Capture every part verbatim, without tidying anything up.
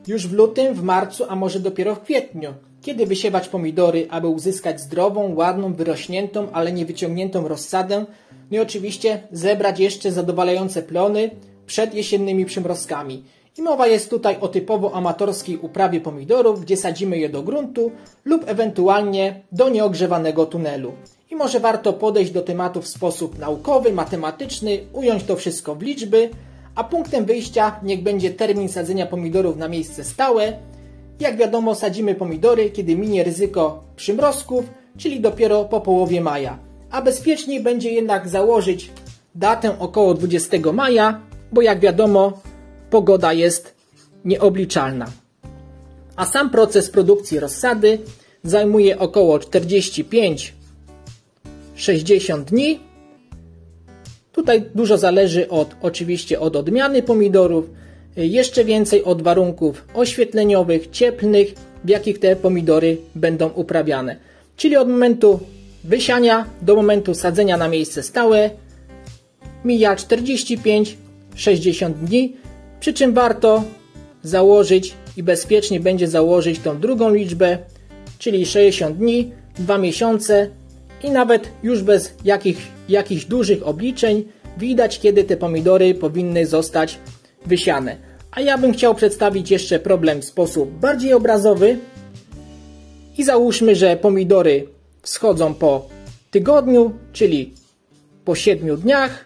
już w lutym, w marcu, a może dopiero w kwietniu. Kiedy wysiewać pomidory, aby uzyskać zdrową, ładną, wyrośniętą, ale nie wyciągniętą rozsadę? No i oczywiście zebrać jeszcze zadowalające plony przed jesiennymi przymrozkami. I mowa jest tutaj o typowo amatorskiej uprawie pomidorów, gdzie sadzimy je do gruntu lub ewentualnie do nieogrzewanego tunelu. I może warto podejść do tematu w sposób naukowy, matematyczny, ująć to wszystko w liczby, a punktem wyjścia niech będzie termin sadzenia pomidorów na miejsce stałe. Jak wiadomo, sadzimy pomidory, kiedy minie ryzyko przymrozków, czyli dopiero po połowie maja. A bezpieczniej będzie jednak założyć datę około dwudziestego maja, bo jak wiadomo, pogoda jest nieobliczalna. A sam proces produkcji rozsady zajmuje około czterdzieści pięć do sześćdziesięciu dni. Tutaj dużo zależy od, oczywiście od odmiany pomidorów, jeszcze więcej od warunków oświetleniowych, cieplnych, w jakich te pomidory będą uprawiane. Czyli od momentu wysiania do momentu sadzenia na miejsce stałe mija czterdzieści pięć do sześćdziesięciu dni, przy czym warto założyć i bezpiecznie będzie założyć tą drugą liczbę, czyli sześćdziesiąt dni, dwa miesiące i nawet już bez jakich, jakichś dużych obliczeń widać, kiedy te pomidory powinny zostać wysiane. A ja bym chciał przedstawić jeszcze problem w sposób bardziej obrazowy i załóżmy, że pomidory wschodzą po tygodniu, czyli po siedmiu dniach.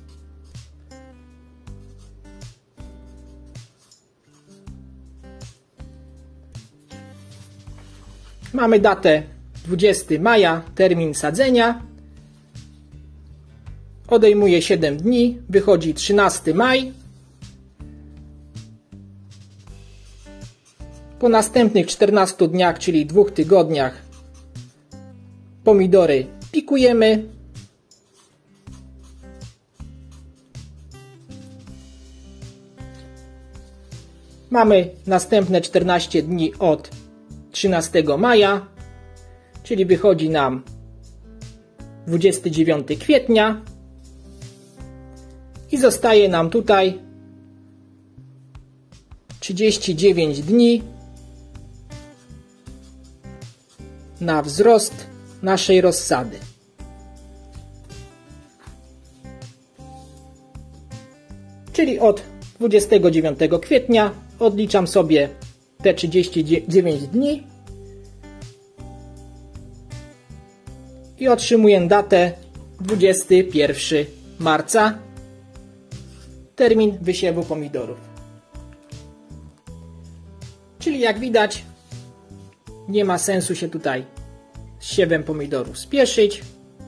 Mamy datę dwudziestego maja, termin sadzenia. Odejmuje siedem dni, wychodzi trzynastego maja. Po następnych czternastu dniach, czyli dwóch tygodniach, pomidory pikujemy. Mamy następne czternaście dni od trzynastego maja, czyli wychodzi nam dwudziestego dziewiątego kwietnia i zostaje nam tutaj trzydzieści dziewięć dni na wzrost naszej rozsady. Czyli od dwudziestego dziewiątego kwietnia odliczam sobie te trzydzieści dziewięć dni i otrzymuję datę dwudziestego pierwszego marca, termin wysiewu pomidorów. Czyli jak widać, nie ma sensu się tutaj z siewem pomidorów spieszyć.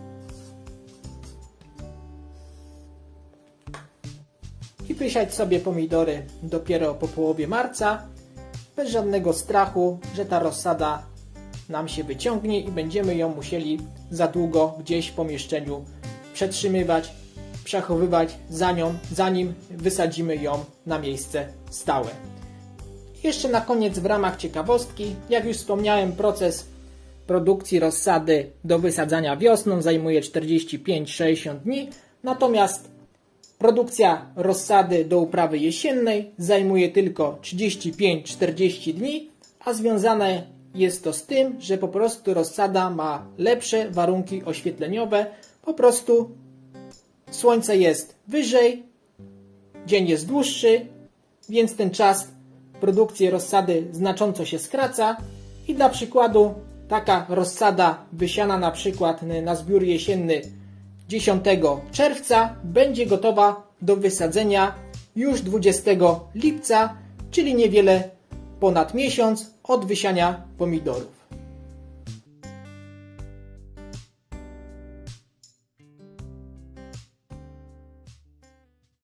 I wysiać sobie pomidory dopiero po połowie marca, bez żadnego strachu, że ta rozsada nam się wyciągnie i będziemy ją musieli za długo gdzieś w pomieszczeniu przetrzymywać, przechowywać za nią, zanim wysadzimy ją na miejsce stałe. Jeszcze na koniec w ramach ciekawostki, jak już wspomniałem, proces produkcji rozsady do wysadzania wiosną zajmuje czterdzieści pięć do sześćdziesięciu dni, natomiast produkcja rozsady do uprawy jesiennej zajmuje tylko trzydzieści pięć do czterdziestu dni, a związane jest to z tym, że po prostu rozsada ma lepsze warunki oświetleniowe, po prostu słońce jest wyżej, dzień jest dłuższy, więc ten czas produkcji rozsady znacząco się skraca i dla przykładu taka rozsada wysiana na przykład na zbiór jesienny dziesiątego czerwca będzie gotowa do wysadzenia już dwudziestego lipca, czyli niewiele ponad miesiąc od wysiania pomidorów.